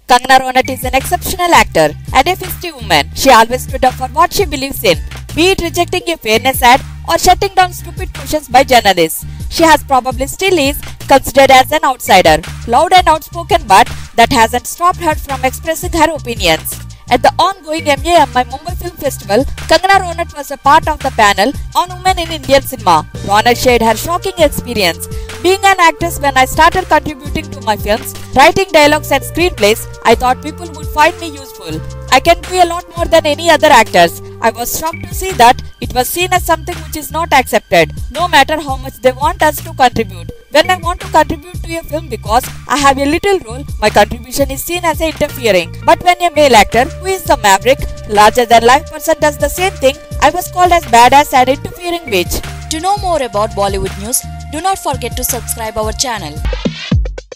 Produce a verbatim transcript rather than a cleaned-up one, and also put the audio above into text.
Kangana Ranaut is an exceptional actor and a feisty woman. She always stood up for what she believes in, be it rejecting a fairness ad or shutting down stupid questions by journalists. She has probably still is considered as an outsider, loud and outspoken, but that hasn't stopped her from expressing her opinions. At the ongoing M A M I Mumbai Film Festival, Kangana Ranaut was a part of the panel on women in Indian cinema. Ranaut shared her shocking experience. Being an actress, when I started contributing to my films, writing dialogues and screenplays, I thought people would find me useful. I can do a lot more than any other actors. I was shocked to see that it was seen as something which is not accepted, no matter how much they want us to contribute. When I want to contribute to a film because I have a little role, my contribution is seen as interfering. But when a male actor, who is the maverick, larger than life person, does the same thing, I was called as badass and interfering bitch. To know more about Bollywood news, do not forget to subscribe our channel.